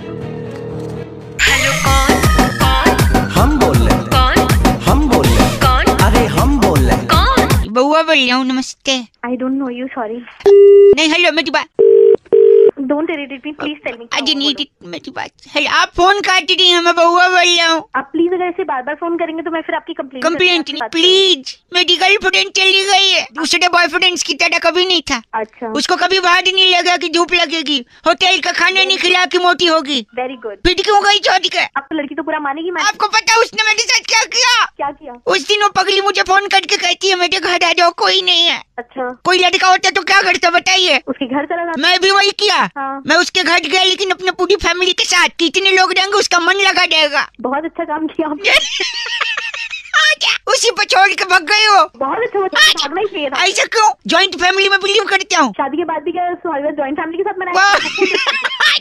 Hello कौन? हम बोल रहे हैं। कौन? हम बोल रहे हैं। कौन? अरे हम बोल रहे हैं। कौन? बउआ बोल रहा हूँ, नमस्ते। I don't know you, sorry. नहीं, हेलो मेरी बात। Don't irritate me, please tell me. अजी नहीं मेरी बात। हेलो, आप फोन काट रही हैं, मैं बउआ बोल रहा हूँ। आप प्लीज अगर ऐसे बार बार फोन करेंगे तो मैं फिर आपकी कंप्लेंट नहीं, प्लीज। मेरी गर्लफ्रेंड चली गई है, दूसरे बॉयफ्रेंड्स की तरह कभी नहीं था। अच्छा, उसको कभी बाहर नहीं लगा कि धूप लगेगी, होटल का खाना नहीं खिला कि मोटी होगी। Very good. फिर क्यों गई छोड़ के? अब तो लड़की तो पूरा मानेगी। मैं आपको पता है उसने मेरे साथ क्या किया? क्या किया? उस दिन वो पगली मुझे फोन करके कहती है मेरे घर आ जाओ, कोई नहीं है। अच्छा, कोई लड़का होता तो क्या करता बताइए? उसके घर चला जाता। मैं भी वही किया। हाँ। मैं उसके घर गया, लेकिन अपने पूरी फैमिली के साथ। कितने लोग रहेंगे उसका मन लगा जाएगा। बहुत अच्छा काम किया आपने। उसी पर छोड़ के भाग गए हो। बहुत अच्छा, भागना ही चाहिए था। ऐसा क्यों? जॉइंट फैमिली में बिलीव करता हूँ। शादी के बाद भी क्या जॉइंट फैमिली के साथ मनाया?